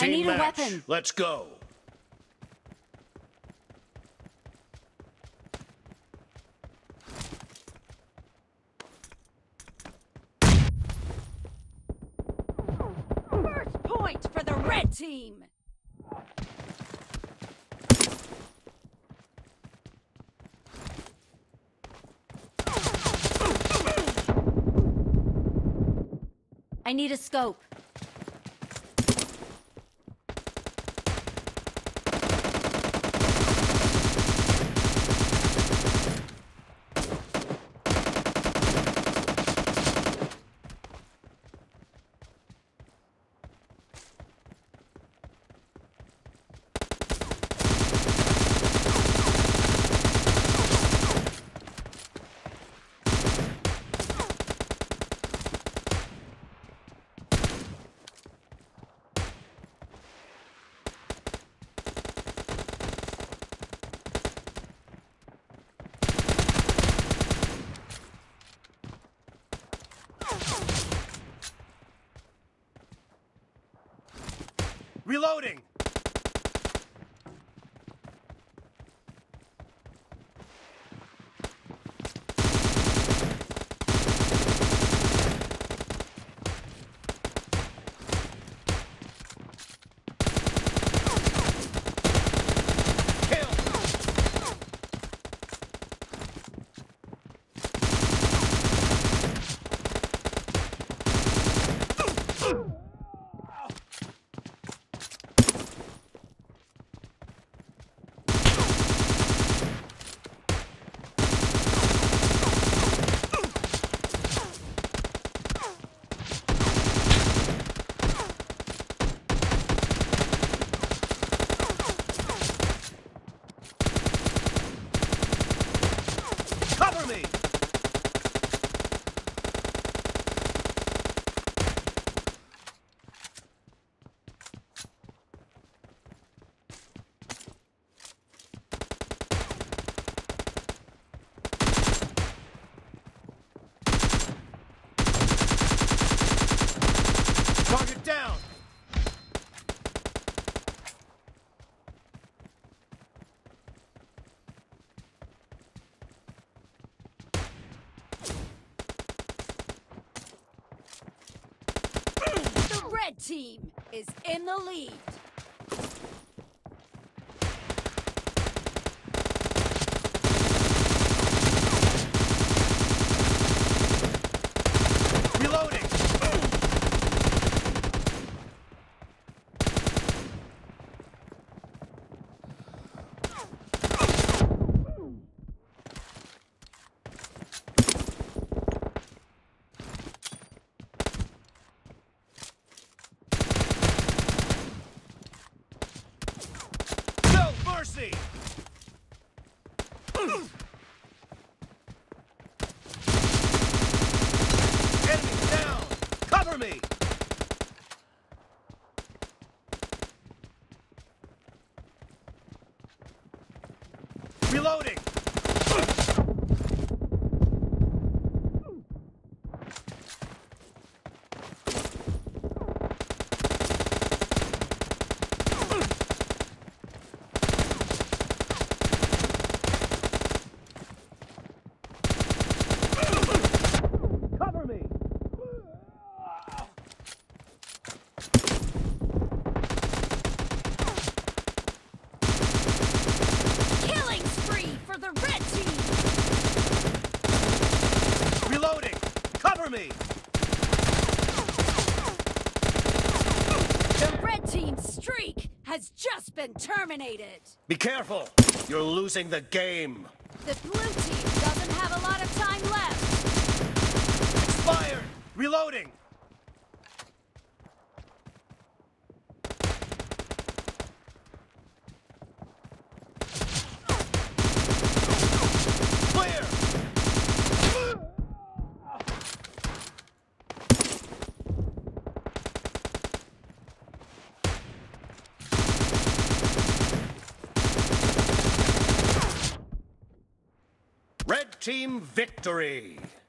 I need a match. weapon. Let's go. First point for the red team. I need a scope. Reloading! Cover me! Target down! The red team is in the lead. Reloading! No mercy! Enemy down! Cover me! Reloading! Cover me! Killing spree for the red team. Reloading! Cover me! The red team's streak has just been terminated. Be careful! You're losing the game! The blue team doesn't have a lot of time left. Expired! Reloading! Clear! Red team victory!